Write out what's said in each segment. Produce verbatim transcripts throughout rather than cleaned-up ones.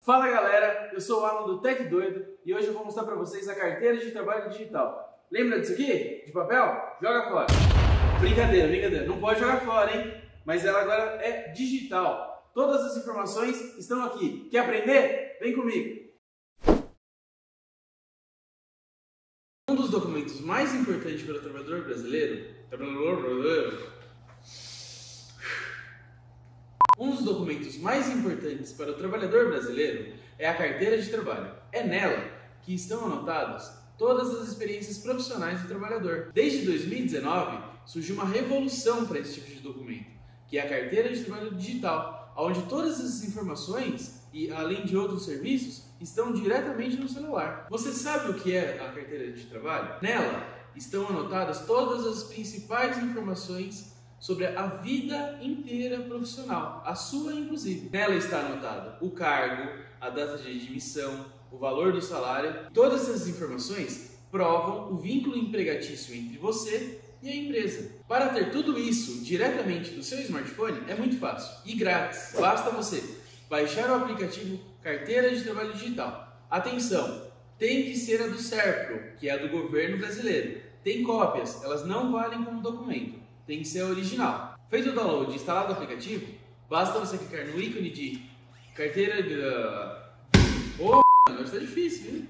Fala galera, eu sou o Alan do Tech Doido e hoje eu vou mostrar para vocês a carteira de trabalho digital. Lembra disso aqui? De papel? Joga fora. Brincadeira, brincadeira, não pode jogar fora, hein? Mas ela agora é digital. Todas as informações estão aqui. Quer aprender? Vem comigo. Um dos documentos mais importantes para o trabalhador brasileiro, trabalhador brasileiro, Um dos documentos mais importantes para o trabalhador brasileiro é a carteira de trabalho. É nela que estão anotadas todas as experiências profissionais do trabalhador. Desde dois mil e dezenove, surgiu uma revolução para esse tipo de documento, que é a carteira de trabalho digital, onde todas essas informações, e além de outros serviços, estão diretamente no celular. Você sabe o que é a carteira de trabalho? Nela estão anotadas todas as principais informações sobre a vida inteira profissional, a sua inclusive. Nela está anotado o cargo, a data de admissão, o valor do salário. Todas essas informações provam o vínculo empregatício entre você e a empresa. Para ter tudo isso diretamente do seu smartphone é muito fácil e grátis. Basta você baixar o aplicativo Carteira de Trabalho Digital. Atenção, tem que ser a do SERPRO, que é a do governo brasileiro. Tem cópias, elas não valem como documento. Tem que ser a original. Feito o download e instalado o aplicativo, basta você clicar no ícone de carteira de... Oh, agora está difícil, hein?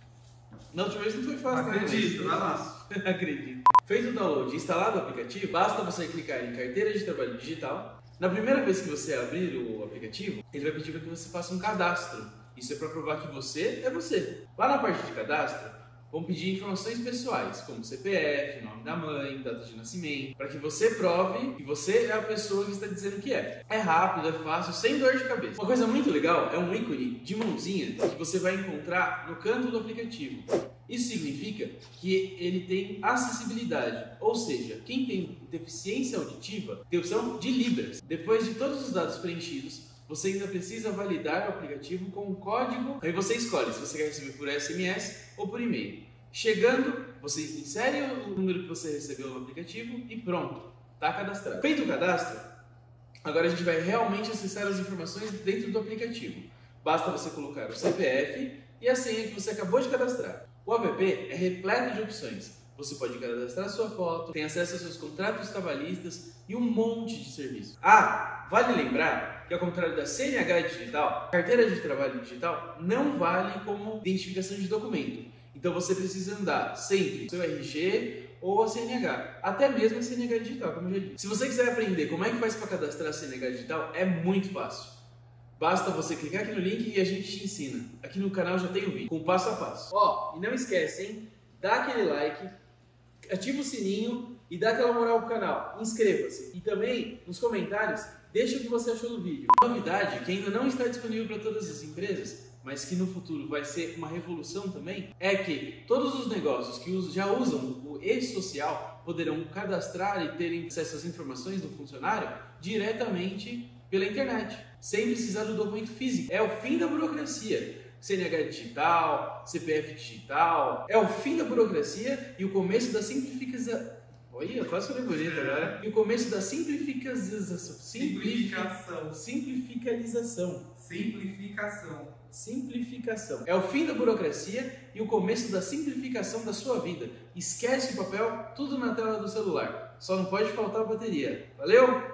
Na última vez não foi fácil. Acredito, vai lá. Acredito. Feito o download e instalado o aplicativo, basta você clicar em carteira de trabalho digital. Na primeira vez que você abrir o aplicativo, ele vai pedir para que você faça um cadastro. Isso é para provar que você é você. Lá na parte de cadastro, vão pedir informações pessoais, como C P F, nome da mãe, data de nascimento, para que você prove que você é a pessoa que está dizendo que é. É rápido, é fácil, sem dor de cabeça. Uma coisa muito legal é um ícone de mãozinha que você vai encontrar no canto do aplicativo. Isso significa que ele tem acessibilidade, ou seja, quem tem deficiência auditiva tem opção de Libras. Depois de todos os dados preenchidos, você ainda precisa validar o aplicativo com um código. Aí você escolhe se você quer receber por S M S ou por e-mail. Chegando, você insere o número que você recebeu no aplicativo e pronto, está cadastrado. Feito o cadastro, agora a gente vai realmente acessar as informações dentro do aplicativo. Basta você colocar o C P F e a senha que você acabou de cadastrar. O app é repleto de opções. Você pode cadastrar sua foto, tem acesso aos seus contratos trabalhistas e um monte de serviços. Ah, vale lembrar que ao contrário da C N H digital, a carteira de trabalho digital não vale como identificação de documento. Então você precisa andar sempre seu R G ou a C N H, até mesmo a C N H digital, como eu já disse. Se você quiser aprender como é que faz para cadastrar a C N H digital, é muito fácil. Basta você clicar aqui no link e a gente te ensina. Aqui no canal já tem o vídeo, com passo a passo. Ó, e não esquece, hein? Dá aquele like, ativa o sininho e dá aquela moral pro canal. Inscreva-se. E também, nos comentários, deixa o que você achou do vídeo. Uma novidade que ainda não está disponível para todas as empresas, mas que no futuro vai ser uma revolução também, é que todos os negócios que já usam o e-social poderão cadastrar e terem acesso às informações do funcionário diretamente pela internet, sem precisar do documento físico. É o fim da burocracia. C N H digital, C P F digital, é o fim da burocracia e o começo da simplificação. Olha, quase falei bonito agora. E o começo da simplificação. Simplificação. Simplificalização. Simplificação. Simplificação. É o fim da burocracia e o começo da simplificação da sua vida. Esquece o papel, tudo na tela do celular. Só não pode faltar a bateria. Valeu?